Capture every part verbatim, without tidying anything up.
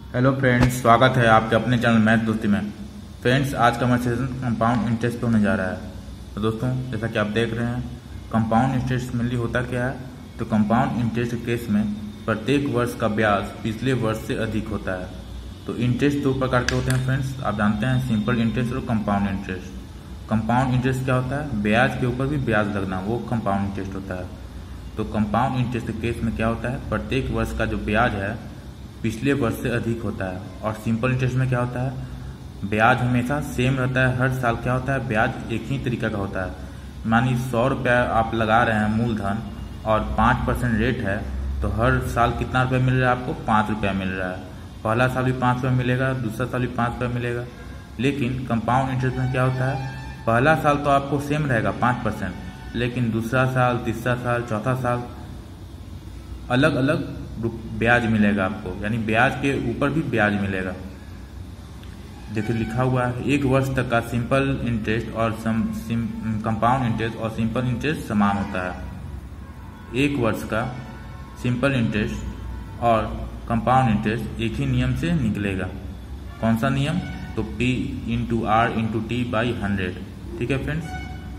Hello friends, स्वागत है आपके अपने चैनल मैथ दोस्ती में। फ्रेंड्स, आज का हमारा सेशन कंपाउंड इंटरेस्ट पे होने जा रहा है। तो दोस्तों, जैसा कि आप देख रहे हैं, कंपाउंड इंटरेस्ट मेनली होता क्या है। तो कंपाउंड इंटरेस्ट के केस में प्रत्येक वर्ष का ब्याज पिछले वर्ष से अधिक होता है। तो इंटरेस्ट दो प्रकार के होते हैं फ्रेंड्स, आप जानते हैं, सिंपल इंटरेस्ट और कंपाउंड इंटरेस्ट। कंपाउंड इंटरेस्ट क्या होता है? ब्याज के ऊपर भी ब्याज लगना, वो कंपाउंड इंटरेस्ट होता है। तो कंपाउंड इंटरेस्ट के केस में क्या होता है, प्रत्येक वर्ष का जो ब्याज है पिछले वर्ष से अधिक होता है। और सिंपल इंटरेस्ट में क्या होता है, ब्याज हमेशा सेम रहता है, हर साल क्या होता है, ब्याज एक ही तरीका का होता है। मानिए सौ रुपया आप लगा रहे हैं मूलधन और पाँच परसेंट रेट है, तो हर साल कितना रुपया मिल रहा है आपको? पाँच रुपया मिल रहा है। पहला साल भी पाँच रुपया मिलेगा, दूसरा साल भी पाँच रुपया मिलेगा। लेकिन कंपाउंड इंटरेस्ट में क्या होता है, पहला साल तो आपको सेम रहेगा पाँच परसेंट, लेकिन दूसरा साल, तीसरा साल, चौथा साल अलग अलग ब्याज मिलेगा आपको, यानी ब्याज के ऊपर भी ब्याज मिलेगा। देखिए लिखा हुआ है, एक वर्ष तक का सिंपल इंटरेस्ट और कंपाउंड इंटरेस्ट और सिंपल इंटरेस्ट समान होता है। एक वर्ष का सिंपल इंटरेस्ट और कंपाउंड इंटरेस्ट एक ही नियम से निकलेगा। कौन सा नियम? तो P into R into T by hundred. ठीक है फ्रेंड्स,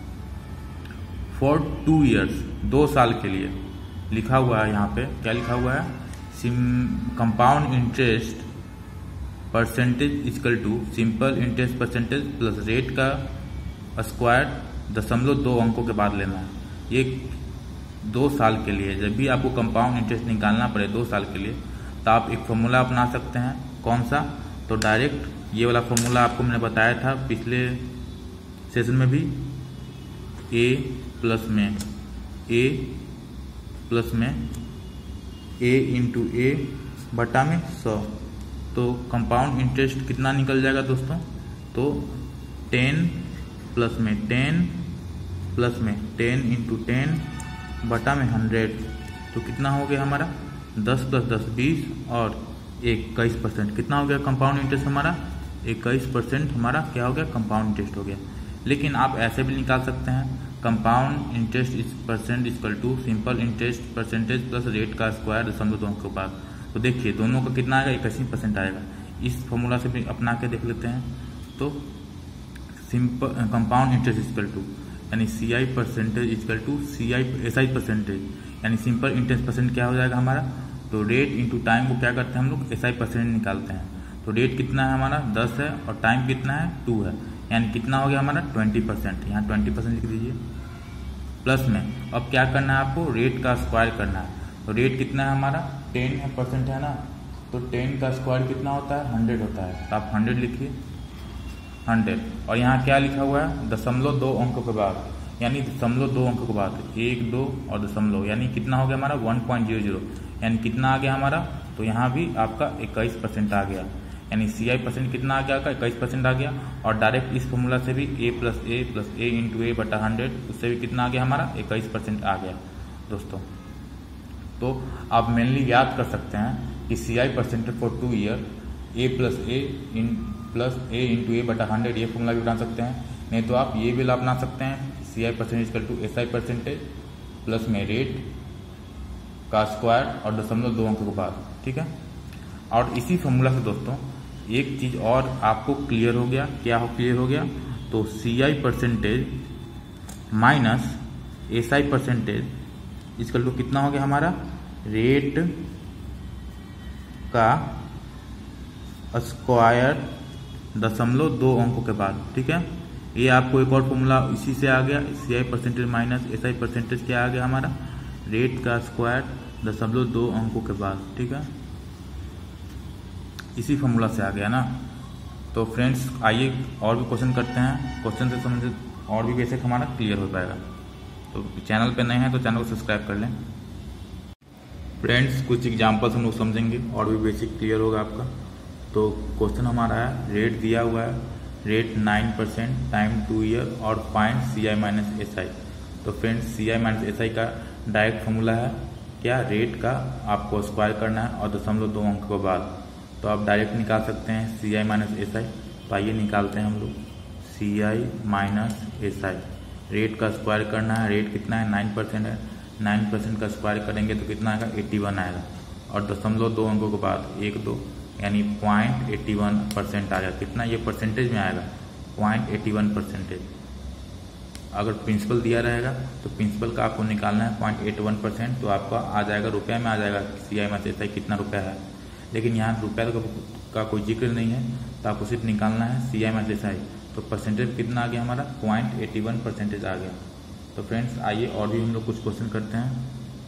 फॉर टू ईयर्स, दो साल के लिए लिखा हुआ है। यहाँ पे क्या लिखा हुआ है, compound interest percentage equal to simple interest percentage plus rate का स्क्वायर दशमलव दो अंकों के बाद लेना है। ये दो साल के लिए, जब भी आपको कंपाउंड इंटरेस्ट निकालना पड़े दो साल के लिए, तो आप एक फॉर्मूला अपना सकते हैं। कौन सा? तो डायरेक्ट ये वाला फॉर्मूला आपको मैंने बताया था पिछले सेशन में भी, ए प्लस में ए प्लस में ए इंटू ए बटा में सौ। तो कंपाउंड इंटरेस्ट कितना निकल जाएगा दोस्तों? तो टेन प्लस में टेन प्लस में टेन इंटू टेन बटा में हंड्रेड। तो कितना हो गया हमारा? दस प्लस दस बीस और इक्कीस परसेंट। कितना हो गया कंपाउंड इंटरेस्ट हमारा? इक्कीस परसेंट हमारा क्या हो गया? कंपाउंड इंटरेस्ट हो गया। लेकिन आप ऐसे भी निकाल सकते हैं, कंपाउंड इंटरेस्ट इस percent equal to simple interest percentage plus rate का स्क्वायर दशमलव दो अंक के बाद। तो देखिए दोनों का कितना आएगा? इक्कीस परसेंट आएगा। इस फॉर्मूला से भी अपना के देख लेते हैं। तो simple compound interest equal to यानी C I percentage equal to C I S I percentage, यानी सिंपल इंटरेस्ट परसेंट क्या हो जाएगा हमारा? तो रेट इंटू टाइम को क्या करते हैं हम लोग? एस आई परसेंट निकालते हैं। तो रेट कितना है हमारा? दस है और टाइम कितना है? टू है, यानी कितना हो गया हमारा? Twenty percent. यहाँ ट्वेंटी परसेंट लिख दीजिए। प्लस में अब क्या करना है आपको? रेट का स्क्वायर करना है। तो रेट कितना है हमारा? टेन है परसेंट है ना, तो टेन का स्क्वायर कितना होता है? हंड्रेड होता है। तो आप हंड्रेड लिखिए, हंड्रेड। और यहाँ क्या लिखा हुआ है? दशमलव दो अंकों के बाद, यानी दशमलव दो अंकों के बाद एक दो और दशमलव, यानी कितना हो गया हमारा? वन पॉइंट जीरो जीरो, यानी कितना आ गया हमारा? तो यहाँ भी आपका इक्कीस परसेंट आ गया, यानी सी आई परसेंट कितना आ गया? इक्कीस परसेंट आ गया। और डायरेक्ट इस फॉर्मूला से भी A plus A plus A into A बटा हंड्रेड, उससे भी कितना आ गया हमारा? इक्कीस परसेंट आ गया दोस्तों। तो आप मेनली याद कर सकते हैं कि C I percent for two year A plus A in plus A into A बटा हंड्रेड, ये फॉर्मूला भी बना सकते हैं। नहीं तो आप ये भी अपना सकते हैं, C I percent equal to S I percentage plus में रेट का स्क्वायर और दशमलव दो अंकों के बाद। ठीक है, और इसी फॉर्मूला से दोस्तों एक चीज और आपको क्लियर हो गया। क्या हो क्लियर हो गया? तो C I percentage minus S I percentage इसका तो कितना हो गया हमारा? रेट का स्क्वायर दशमलव दो अंकों के बाद। ठीक है, ये आपको एक और फॉर्मूला इसी से आ गया, C I percentage minus S I percentage क्या आ गया हमारा? रेट का स्क्वायर दशमलव दो अंकों के बाद। ठीक है, इसी फॉर्मूला से आ गया ना। तो फ्रेंड्स आइए और भी क्वेश्चन करते हैं, क्वेश्चन से समझ और भी बेसिक हमारा क्लियर हो पाएगा। तो चैनल पे नए हैं तो चैनल को सब्सक्राइब कर लें। फ्रेंड्स कुछ एग्जांपल्स हम लोग समझेंगे और भी बेसिक क्लियर होगा आपका। तो क्वेश्चन हमारा है, रेट दिया हुआ है, rate nine percent time two year और find C I minus S I. तो friends C I minus S I का डायरेक्ट फॉर्मूला है क्या? रेट का आपको स्क्वायर करना है और दशमलव दो अंक के बाद। तो आप डायरेक्ट निकाल सकते हैं C I minus S I. तो आइए निकालते हैं हम लोग C I minus S I. Rate का स्क्वायर करना है, रेट कितना है? नाइन परसेंट है, नाइन परसेंट का स्क्वायर करेंगे तो कितना आएगा? एट्टी वन आएगा। और दशमलव दो अंकों के बाद एक दो, यानी पॉइंट एट्टी वन परसेंट आ गया। कितना ये परसेंटेज में आएगा? Point eighty one percentage. अगर प्रिंसिपल दिया रहेगा तो प्रिंसिपल का आपको निकालना है पॉइंट एट वन परसेंट, तो आपका आ जाएगा रुपये में आ जाएगा सी आई माइनस एस आई कितना रुपया है। लेकिन यहाँ रुपये का कोई जिक्र नहीं है, तो आपको सिर्फ निकालना है C I minus S I. तो परसेंटेज कितना आ गया हमारा? पॉइंट एट्टी वन परसेंटेज आ गया। तो फ्रेंड्स आइए और भी हम लोग कुछ क्वेश्चन करते हैं।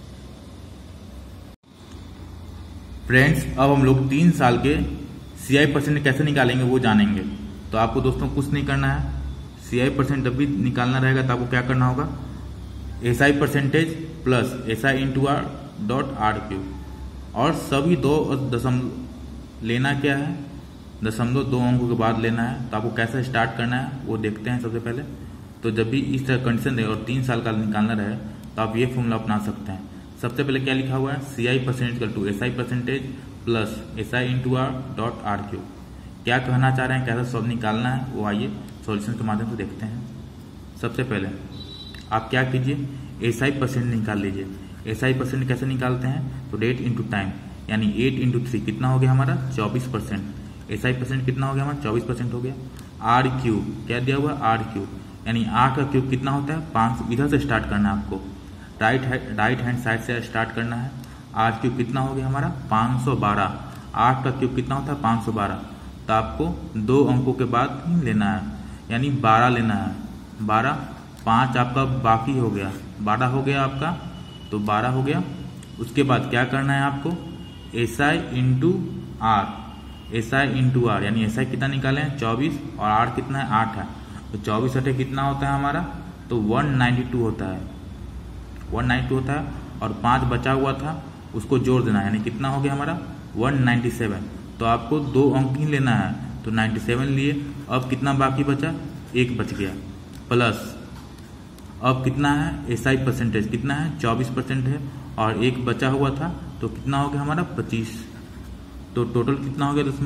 फ्रेंड्स अब हम लोग तीन साल के सी आई परसेंट कैसे निकालेंगे वो जानेंगे। तो आपको दोस्तों कुछ नहीं करना है, सी आई परसेंट जब भी निकालना रहेगा तो आपको क्या करना होगा? S I percentage plus S I into R dot R cube, और सभी दो दशमलव लेना क्या है? दशमलव दो अंकों के बाद लेना है। तो आपको कैसे स्टार्ट करना है वो देखते हैं सबसे पहले। तो जब भी इस तरह कंडीशन रहे और तीन साल का निकालना रहे तो आप ये फॉर्मूला अपना सकते हैं। सबसे पहले क्या लिखा हुआ है? C I percentage to S I percentage plus S I into R dot R cube. क्या कहना चाह रहे हैं, कैसा सब निकालना है वो आइए सॉल्यूशन के माध्यम से देखते हैं। सबसे पहले आप क्या कीजिए? एस आई परसेंट निकाल लीजिए। एस आई परसेंट कैसे निकालते हैं? तो रेट इंटू टाइम, यानी एट इंटू थ्री कितना हो गया हमारा? चौबीस परसेंट। एस आई परसेंट कितना हो गया हमारा? चौबीस परसेंट हो गया। आर क्यूब क्या दिया हुआ? आर क्यूब, यानी आर का क्यूब कितना होता है? पाँच सौ। इधर से स्टार्ट करना है आपको, राइट राइट हैंड साइड से स्टार्ट करना है। आर क्यूब कितना हो गया हमारा? पाँच सौ बारह। आठ का क्यूब कितना होता है? पाँच सौ बारह। तो आपको दो अंकों के बाद ही लेना है, यानी बारह लेना है। बारह, पाँच आपका बाकी हो गया, बारह हो गया आपका, तो बारह हो गया। उसके बाद क्या करना है आपको? S I into R, S I into R, यानी एस आई कितना निकाले हैं? चौबीस, और आर कितना है? आठ है। तो चौबीस अठे कितना होता है हमारा? तो वन नाइन्टी टू होता है, वन नाइन्टी टू होता है। और पाँच बचा हुआ था उसको जोड़ देना है, यानी कितना हो गया हमारा? One ninety seven. तो आपको दो अंक ही लेना है, तो नाइन्टी सेवन लिए। अब कितना बाकी बचा? एक बच गया। प्लस अब कितना है? एस आई परसेंटेज कितना है? चौबीस परसेंट है, और एक बचा हुआ था तो कितना हो गया हमारा? पच्चीस। तो टोटल कितना हो गया दोस्तों?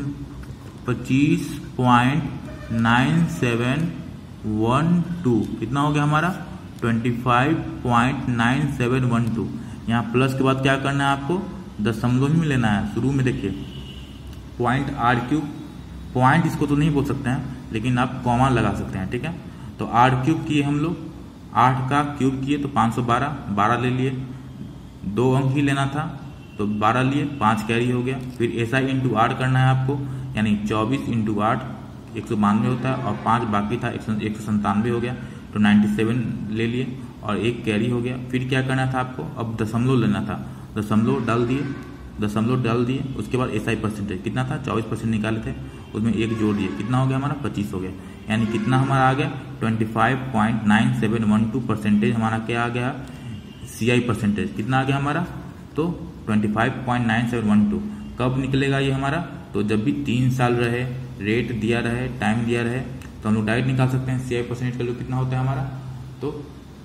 पच्चीस point nine seven one two. कितना हो गया हमारा? Twenty five point nine seven one two. यहाँ प्लस के बाद क्या करना है आपको? दशमलव ही में लेना है। शुरू में देखिए पॉइंट आर क्यूब, पॉइंट इसको तो नहीं बोल सकते हैं लेकिन आप कॉमा लगा सकते हैं, ठीक है। तो आर क्यूब किए हम लोग, आठ का क्यूब किए तो पाँच सौ बारह, बारह ले लिए। दो अंक ही लेना था तो बारह लिए, पाँच कैरी हो गया। फिर एस आई इंटू आर करना है आपको, यानी चौबीस इंटू आठ एक सौ बानवे होता है, और पाँच बाकी था एक सौ संतानवे हो गया, तो नाइन्टी सेवन ले लिए और एक कैरी हो गया। फिर क्या करना था आपको? अब दशमलव लेना था, दशमलव डाल दिए, दशमलव डाल दिए। उसके बाद एस आई परसेंटेज कितना था? चौबीस परसेंट निकाले थे, उसमें एक जोड़ दिए, कितना हो गया हमारा? पच्चीस हो गया। यानी कितना हमारा आ गया? Twenty five point nine seven one two percentage हमारा क्या आ गया? सी आई परसेंटेज कितना आ गया हमारा? तो twenty five point nine seven one two. कब निकलेगा ये हमारा? तो जब भी तीन साल रहे, रेट दिया रहे, टाइम दिया रहे, तो हम लोग डायरेक्ट निकाल सकते हैं सी आई परसेंटेज का लोग कितना होता है हमारा। तो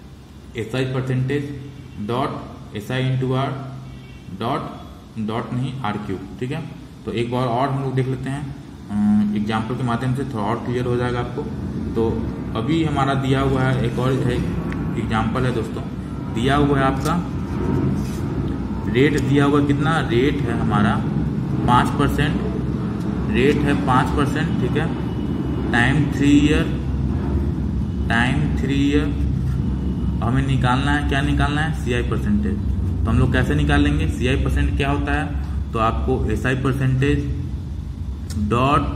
S I percentage dot S I into R dot dot नहीं आर क्यूब, ठीक है। तो एक बार और हम लोग देख लेते हैं एग्जाम्पल के माध्यम से, थोड़ा और क्लियर हो जाएगा आपको। तो अभी हमारा दिया हुआ है एक और एग्जाम्पल है दोस्तों, दिया हुआ है आपका रेट दिया हुआ कितना? रेट है हमारा पाँच परसेंट, रेट है पाँच परसेंट, ठीक है। Time three year, time three year. हमें निकालना है, क्या निकालना है? C I percentage. तो हम लोग कैसे निकाल लेंगे? सी आई परसेंट क्या होता है? तो आपको S I percentage dot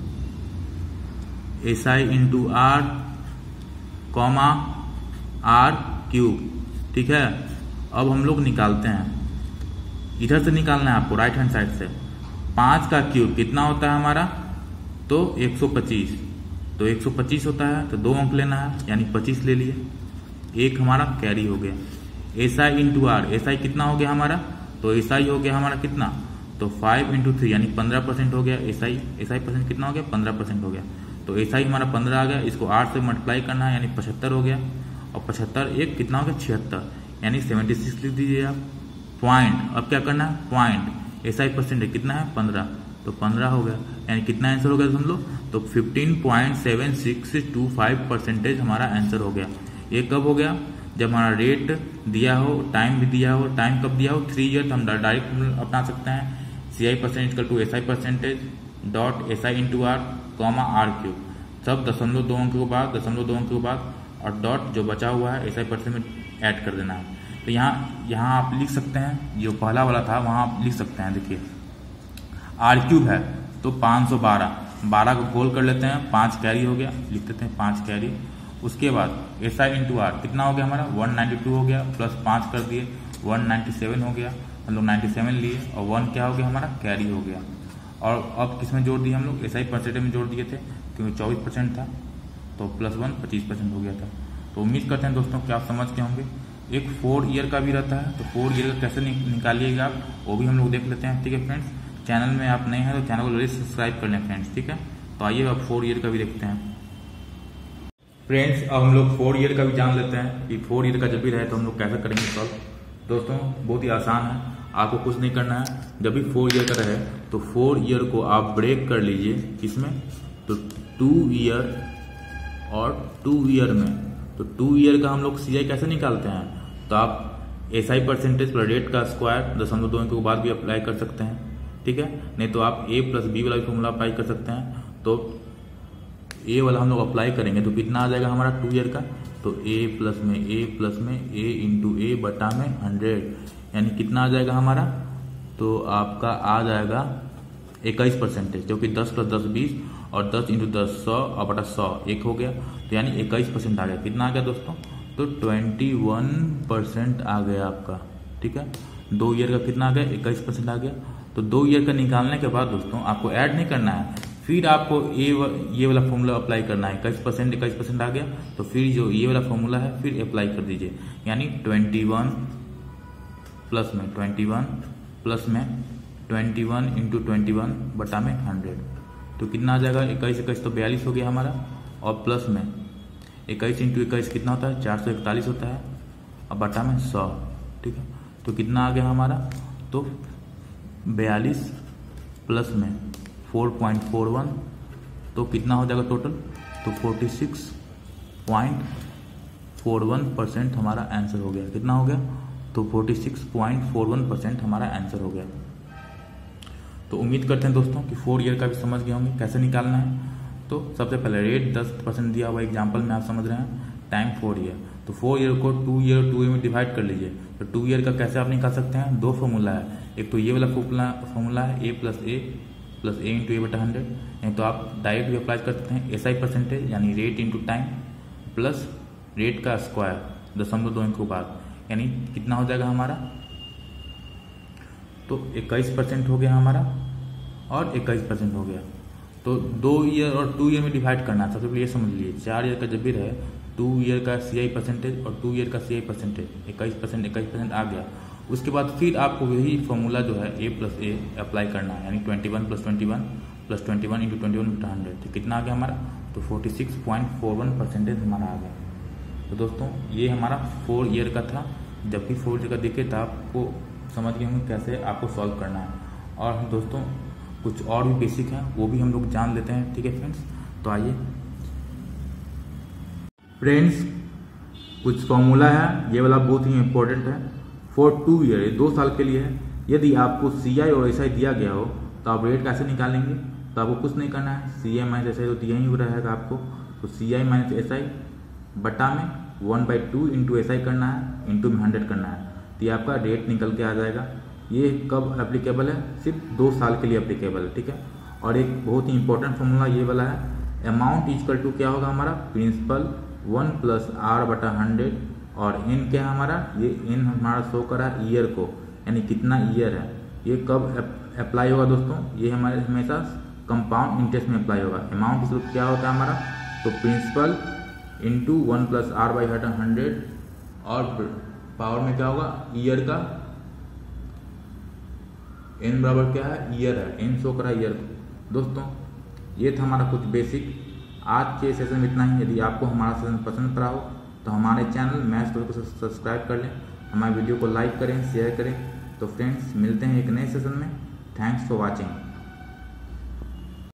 S I into R comma R cube, ठीक है। अब हम लोग निकालते हैं, इधर से निकालना है आपको राइट हैंड साइड से। पाँच का क्यूब कितना होता है हमारा? तो एक सौ पच्चीस। तो एक सौ पच्चीस होता है तो दो अंक लेना है, यानी पच्चीस ले लिए, एक हमारा कैरी हो गया। S I into R, S I कितना हो गया हमारा? तो एस आई हो गया हमारा कितना? तो फाइव इंटू थ्री, यानी पंद्रह परसेंट हो गया S I. S I percent कितना हो गया? पंद्रह परसेंट हो गया। तो एस आई हमारा पंद्रह आ गया, इसको आठ से मल्टीप्लाई करना है, यानी पचहत्तर हो गया। और पचहत्तर एक कितना हो गया? छिहत्तर, यानी सेवेंटी सिक्स लिख दीजिए आप। पॉइंट, अब क्या करना है? पॉइंट एस आई परसेंट कितना है? पंद्रह, तो पंद्रह हो गया, यानी कितना आंसर हो गया हम लोग? तो fifteen point seven six two five percentage हमारा आंसर हो गया। ये कब हो गया? जब हमारा रेट दिया हो, टाइम भी दिया हो। टाइम कब दिया हो? थ्री ईयर, तो हम डायरेक्ट अपना सकते हैं C I percent equal to S I percentage dot S I into R comma R cube, सब दशमलव दो अंक के बाद दशमलव दो अंक के बाद और डॉट जो बचा हुआ है एस आई परसेंट में ऐड कर देना है। तो यहाँ यहाँ आप लिख सकते हैं, जो पहला वाला था वहाँ आप लिख सकते हैं। देखिए आर क्यूब है तो पाँच सौ बारह, बारह को गोल कर लेते हैं, पाँच कैरी हो गया, लिख देते हैं पाँच कैरी। उसके बाद एस आई इंटू आर कितना हो गया हमारा वन नाइन्टी टू हो गया, प्लस पाँच कर दिए वन नाइन्टी सेवन हो गया, हम लोग नाइन्टी सेवन लिए और वन क्या हो गया हमारा कैरी हो गया। और अब किस में जोड़ दिए हम लोग, एस आई परसेंटेज में जोड़ दिए थे क्योंकि चौबीस परसेंट था तो प्लस वन पच्चीस परसेंट हो गया था। तो उम्मीद करते हैं दोस्तों कि आप समझ के होंगे। एक फोर ईयर का भी रहता है, तो फोर ईयर का कैसे निकालिएगा आप वो भी हम लोग देख लेते हैं। ठीक है फ्रेंड्स, चैनल में आप नए हैं तो चैनल को जल्दी सब्सक्राइब कर लें फ्रेंड्स। ठीक है, तो आइए अब फोर ईयर का भी देखते हैं फ्रेंड्स। अब हम लोग फोर ईयर का भी जान लेते हैं कि फोर ईयर का जब भी रहे तो हम लोग कैसे करेंगे सॉल्व। दोस्तों बहुत ही आसान है, आपको कुछ नहीं करना है। जब भी फोर ईयर का रहे तो फोर ईयर को आप ब्रेक कर लीजिए किसमें, तो टू ईयर और टू ईयर में। तो टू ईयर का हम लोग सी आई कैसे निकालते हैं, तो आप S I percentage plus rate का स्क्वायर दशमलव दो के बाद भी अप्लाई कर सकते हैं। ठीक है, नहीं तो आप ए प्लस बी वाला भी फॉर्मूला अप्लाई कर सकते हैं। तो ए वाला हम लोग अप्लाई करेंगे तो कितना आ जाएगा हमारा टू ईयर का, तो ए प्लस में ए प्लस में ए इंटू ए बटा में हंड्रेड, यानी कितना आ जाएगा हमारा, तो आपका आ जाएगा इक्कीस परसेंटेज, जो कि दस प्लस दस बीस और दस इंटू दस सौ और बटा सौ एक हो गया, तो यानी इक्कीस परसेंट आ गया। कितना आ गया दोस्तों, तो ट्वेंटी वन परसेंट आ गया आपका। ठीक है, दो ईयर का कितना आ गया, इक्कीस परसेंट आ गया। तो दो ईयर का निकालने के बाद दोस्तों आपको ऐड नहीं करना है, फिर आपको ए ये वाला फॉर्मूला अप्लाई करना है। इक्कीस परसेंट इक्कीस परसेंट आ गया तो फिर जो ये वाला फॉर्मूला है फिर अप्लाई कर दीजिए, यानी ट्वेंटी वन प्लस में ट्वेंटी वन प्लस में twenty one into twenty one बटा में हंड्रेड, तो कितना आ जाएगा, इक्कीस इक्कीस तो बयालीस हो गया हमारा, और प्लस में इक्कीस इंटू इक्कीस कितना होता है, चार सौ इकतालीस होता है, और बटा में सौ। ठीक है, तो कितना आ गया हमारा, तो बयालीस प्लस में फोर पॉइंट फोर वन, तो कितना हो जाएगा टोटल, तो forty six point four one percent हमारा आंसर हो गया। कितना हो गया, तो forty six point four one percent हमारा आंसर हो गया। तो उम्मीद करते हैं दोस्तों कि फोर ईयर का भी समझ गए होंगे कैसे निकालना है। तो सबसे पहले रेट दस परसेंट दिया हुआ एग्जाम्पल में आप समझ रहे हैं, टाइम फोर ईयर, तो फोर ईयर को टू ईयर टू ईयर में डिवाइड कर लीजिए। तो टू ईयर का कैसे आप निकाल सकते हैं, दो फॉर्मूला है, एक तो ये वाला फॉर्मूला फॉर्मूला है A plus A plus A into A बटा हंड्रेड, नहीं तो आप डायरेक्ट भी अप्लाई कर सकते हैं एस आई परसेंटेज यानी rate into time plus rate का स्क्वायर दशमलव दो के बाद, यानी कितना हो जाएगा हमारा, तो इक्कीस परसेंट हो गया हमारा और इक्कीस परसेंट हो गया। तो दो ईयर और टू ईयर में डिवाइड करना है। सबसे पहले ये समझ लीजिए, चार ईयर का जब भी रहे टू ईयर का सी आई परसेंटेज और टू ईयर का सी आई परसेंटेज इक्कीस परसेंट इक्कीस परसेंट आ गया। उसके बाद फिर आपको वही फॉर्मूला जो है ए प्लस ए अप्लाई करना है, यानी twenty one plus twenty one plus twenty one into twenty one बटा हंड्रेड, तो कितना आ गया हमारा, तो forty six point four one percentage हमारा आ गया। तो दोस्तों ये हमारा फोर ईयर का था। जब भी फोर ईयर का देखे तो आपको समझ गए होंगे कैसे आपको सॉल्व करना है। और दोस्तों कुछ और भी बेसिक है वो भी हम लोग जान लेते हैं। ठीक है फ्रेंड्स, तो आइए फ्रेंड्स, कुछ फॉर्मूला है, ये वाला बहुत ही इंपॉर्टेंट है। फॉर टू ईयर, दो साल के लिए है। यदि आपको सी आई और एस आई दिया गया हो तो आप रेट कैसे निकालेंगे, तो आपको कुछ नहीं करना है, C I minus S I तो दिया ही रहेगा आपको, तो C I minus S I बटा में one by two into S I करना है, इंटू में हंड्रेड करना है, तो ये आपका रेट निकल के आ जाएगा। ये कब एप्लीकेबल है, सिर्फ दो साल के लिए एप्लीकेबल है। ठीक है, और एक बहुत ही इंपॉर्टेंट फॉर्मूला ये वाला है, अमाउंट इक्वल टू क्या होगा हमारा, प्रिंसिपल वन प्लस आर बटा हंड्रेड, और एन क्या है हमारा, ये एन हमारा शो करा है ईयर को, यानी कितना ईयर है। ये कब अप्लाई होगा दोस्तों, ये हमारे हमेशा कंपाउंड इंटरेस्ट में अप्लाई होगा। अमाउंट इक्वल क्या होता है हमारा, तो principal into one plus R by hundred, और पावर में क्या होगा, ईयर का, एन बराबर क्या है, ईयर है, एन शो करा ईयर को। दोस्तों ये था हमारा कुछ बेसिक। आज के सेशन में इतना ही। यदि आपको हमारा सेशन पसंद पड़ा हो तो हमारे चैनल मैथ्स को सब्सक्राइब कर लें, हमारे वीडियो को लाइक करें, शेयर करें। तो फ्रेंड्स मिलते हैं एक नए सेशन में। Thanks for watching.